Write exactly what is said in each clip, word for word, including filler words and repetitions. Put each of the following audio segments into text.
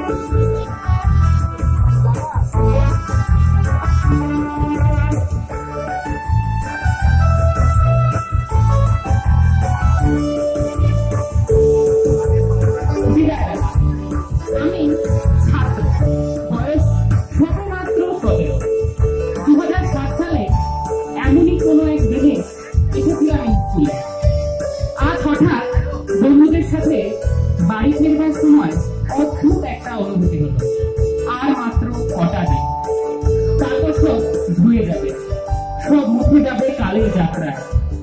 বন্ধুদের সাথে বাড়ি ফেরবার সময় অদ্ভুত একটা অনুভূতি হলো। আর মাত্র কটা দিন, তারপর সব ধুয়ে যাবে, সব মুখে যাবে কালের যাত্রায়।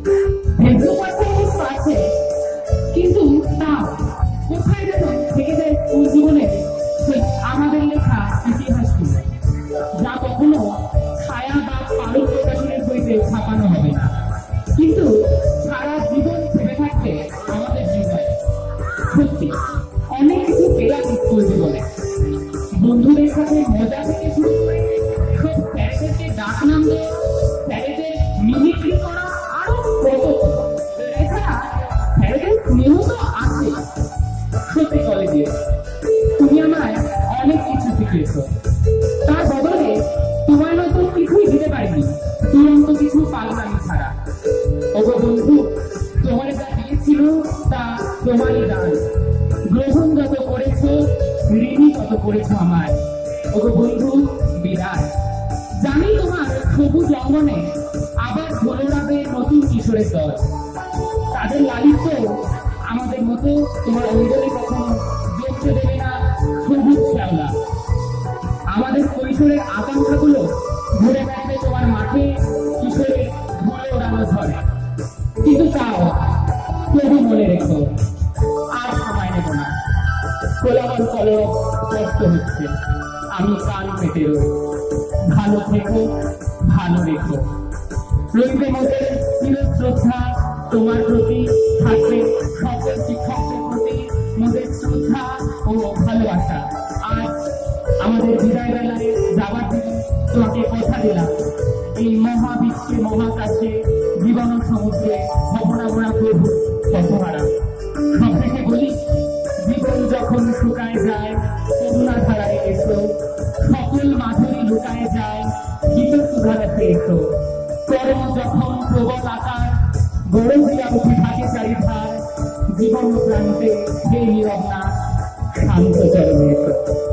আছে কিন্তু তা কোথায় যেন থেকে যায় স্কুল জীবনের আমাদের লেখা ইতিহাসগুলো, যা কখনো ছায়া বা পালক প্রকাশনের বইতে ছাপানো হবে না, কিন্তু সারা জীবন ভেবে থাকবে আমাদের জীবনে। সত্যি অনেক কিছু পেলাম স্কুল জীবনে, বন্ধুদের সাথে মজা থেকে শুরু করে সব স্যারেদেরকে ডাক নাম দেওয়া, স্যারেদের মিমিক্রি করা, আরো কত। এছাড়া স্যারেদের স্নেহ তো আছে। সত্যি কলেজে তুমি আমায় অনেক কিছু শিখিয়েছো, তার বদলে তোমার নতুন কিছুই দিতে পারিনি, তুরন্ত কিছু পাগলামি ছাড়া। ওগো বন্ধু, তোমার যা দিয়েছিল তা তোমারই দান, গ্রহণ যত করেছো ঋণী তত করেছো আমায়। ওগো বন্ধু, বিদায়। জানি তোমার সবুজ অঙ্গনে আবার ঘোরাবে নতুন কিশোরের দল, তাদের লালিত্য আমাদের মতো তোমার অঙ্গনে কখনো দেখতে দেবে না সবুজ শ্যাওলা। আমাদের কৈশোরের আকাঙ্ক্ষাগুলো ঘুরে বেড়াবে তোমার মাঠে কিশোরের ধুলে ওড়ানো ঝড়ে। কিন্তু তাও তবু মনে রেখো, আর সময় নেব না, কোলাহল কলরব কষ্ট হচ্ছে, আমি কান পেতে রই। ভালো থেকো, ভালো রেখো। রইবে মোদের চির শ্রদ্ধা তোমার প্রতি, থাকবে সকল শিক্ষকদের প্রতি মোদের শ্রদ্ধা ও ভালোবাসা। আজ আমাদের বিদায় বেলায় যাবার দিন তোমাকে কথা দিলাম, এই মহাবিশ্বে মহাকাশে জীবন সমুদ্রে ভবনামরা প্রভু পথহারা। সব থেকে বলি, জীবন যখন শুকায় যায় করুণা ধারায় এসো, সকল মাধুরী লুকায় যায় গীত সুধারাতে এসো। কর্ম যখন প্রবল আকার গড়ে দিয়া উঠে থাকে চারিধার, জীবন প্রান্তে সেই নীরব নাচ শান্ত চরণে এসো।